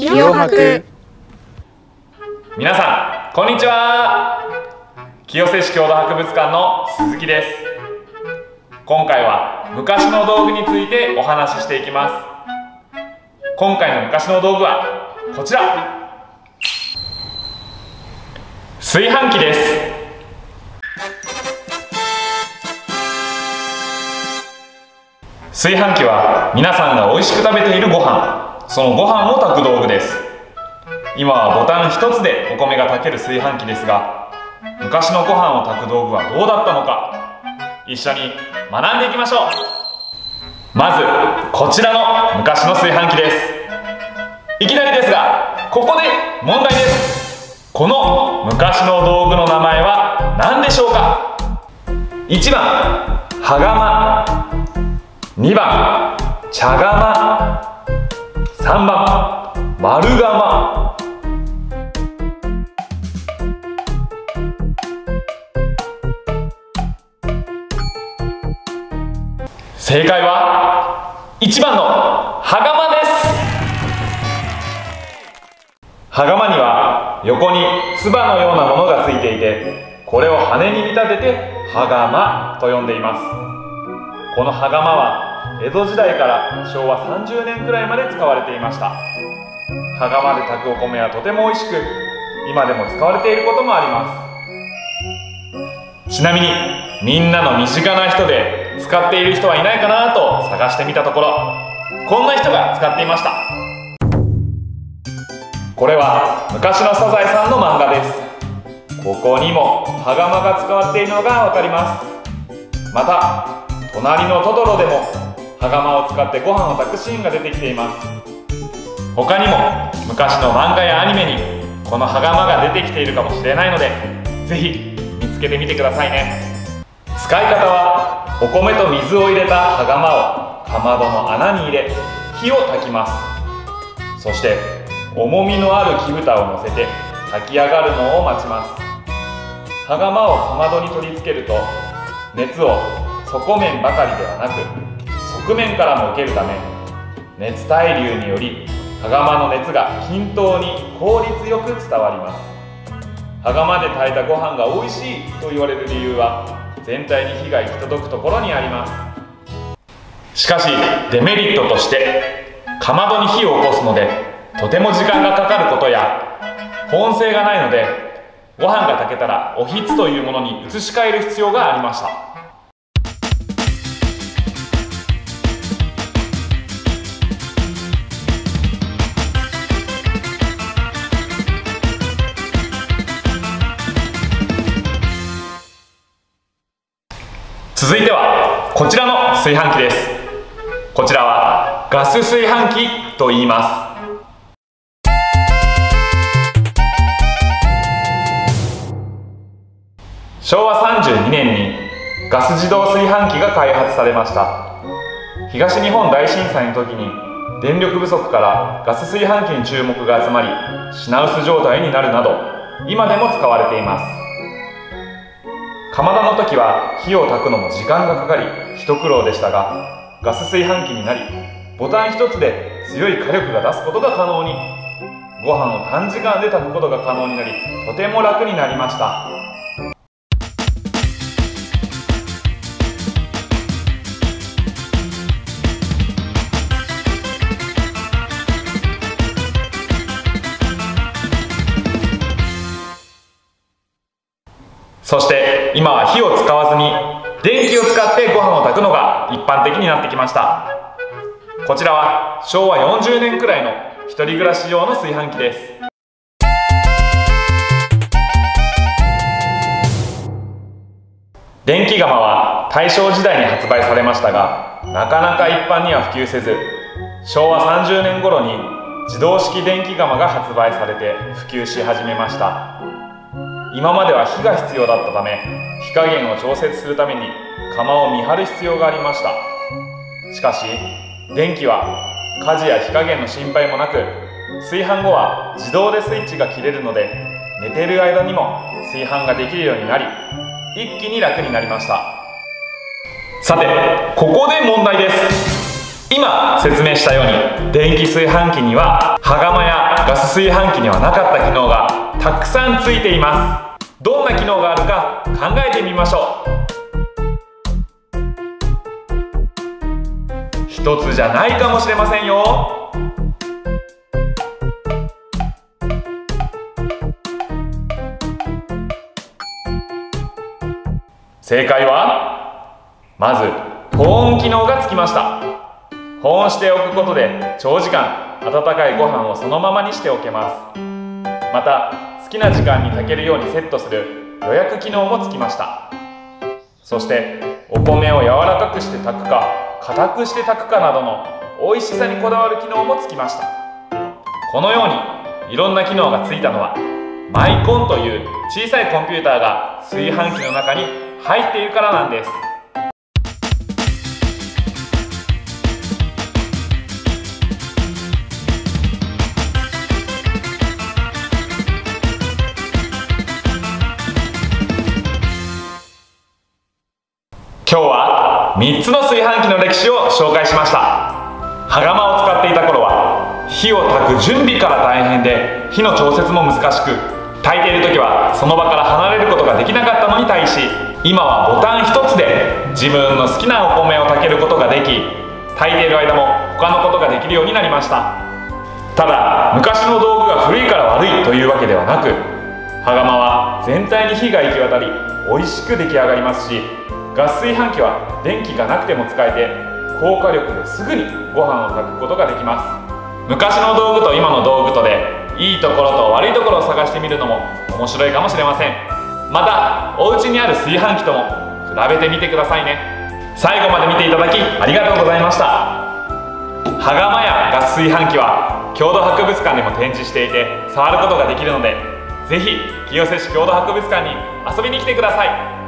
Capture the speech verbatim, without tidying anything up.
清博。 皆さんこんにちは。清瀬市郷土博物館の鈴木です。今回は昔の道具についてお話ししていきます。今回の昔の道具はこちら、炊飯器です。炊飯器は皆さんが美味しく食べているご飯、そのご飯を炊く道具です。今はボタン一つでお米が炊ける炊飯器ですが、昔のご飯を炊く道具はどうだったのか、一緒に学んでいきましょう。まずこちらの昔の炊飯器です。いきなりですがここで問題です。この昔の道具の名前は何でしょうか。いちばん羽釜、にばん茶釜、さんばん丸釜。正解はいちばんの羽釜です。羽釜には横に唾のようなものがついていて、これを羽に見立てて羽釜と呼んでいます。この羽釜は江戸時代からしょうわさんじゅうねんくらいまで使われていました。羽釜で炊くお米はとても美味しく、今でも使われていることもあります。ちなみにみんなの身近な人で使っている人はいないかなと探してみたところ、こんな人が使っていました。これは昔のサザエさんの漫画です。ここにも羽釜が使われているのがわかります。また隣のトトロでも羽釜を使ってご飯を炊くシーンが出てきています。他にも昔の漫画やアニメにこの羽釜が出てきているかもしれないので、ぜひ見つけてみてくださいね。使い方はお米と水を入れた羽釜をかまどの穴に入れ火を炊きます。そして重みのある木蓋を乗せて炊き上がるのを待ちます。羽釜をかまどに取り付けると熱を底面ばかりではなく側面からも受けるため、熱対流により羽釜の熱が均等に効率よく伝わります。羽釜で炊いたご飯が美味しいと言われる理由は全体に火が行き届くところにあります。しかしデメリットとして、かまどに火を起こすのでとても時間がかかることや、保温性がないのでご飯が炊けたらおひつというものに移し替える必要がありました。続いてはこちらの炊飯器です。こちらはガス炊飯器と言います。しょうわさんじゅうにねんにガス自動炊飯器が開発されました。東日本大震災の時に電力不足からガス炊飯器に注目が集まり、品薄状態になるなど今でも使われています。かまどの時は火を炊くのも時間がかかり一苦労でしたが、ガス炊飯器になりボタン一つで強い火力が出すことが可能に、ご飯を短時間で炊くことが可能になり、とても楽になりました。そして今は火を使わずに電気を使ってご飯を炊くのが一般的になってきました。こちらはしょうわよんじゅうねんくらいの一人暮らし用の炊飯器です。電気釜は大正時代に発売されましたが、なかなか一般には普及せず、しょうわさんじゅうねん頃に自動式電気釜が発売されて普及し始めました。今までは火が必要だったため、火加減を調節するために釜を見張る必要がありました。しかし電気は火事や火加減の心配もなく、炊飯後は自動でスイッチが切れるので、寝ている間にも炊飯ができるようになり、一気に楽になりました。さてここで問題です。 今説明したように電気炊飯器には羽釜やガス炊飯器にはなかった機能がたくさんついています。どんな機能があるか考えてみましょう。一つじゃないかもしれませんよ。正解はまず保温機能がつきました。保温しておくことで長時間温かいご飯をそのままにしておけます。また好きな時間に炊けるようにセットする予約機能もつきました。そしてお米を柔らかくして炊くか硬くして炊くかなどの美味しさにこだわる機能もつきました。このようにいろんな機能がついたのはマイコンという小さいコンピューターが炊飯器の中に入っているからなんです。今日はみっつの炊飯器の歴史を紹介しました。羽釜を使っていた頃は火を炊く準備から大変で火の調節も難しく、炊いている時はその場から離れることができなかったのに対し、今はボタン一つで自分の好きなお米を炊けることができ、炊いている間も他のことができるようになりました。ただ昔の道具が古いから悪いというわけではなく、羽釜は全体に火が行き渡り美味しく出来上がりますし、ガス炊飯器は電気がなくても使えて高火力ですぐにご飯を炊くことができます。昔の道具と今の道具とでいいところと悪いところを探してみるのも面白いかもしれません。またお家にある炊飯器とも比べてみてくださいね。最後まで見ていただきありがとうございました。羽釜やガス炊飯器は郷土博物館でも展示していて触ることができるので、ぜひ清瀬市郷土博物館に遊びに来てください。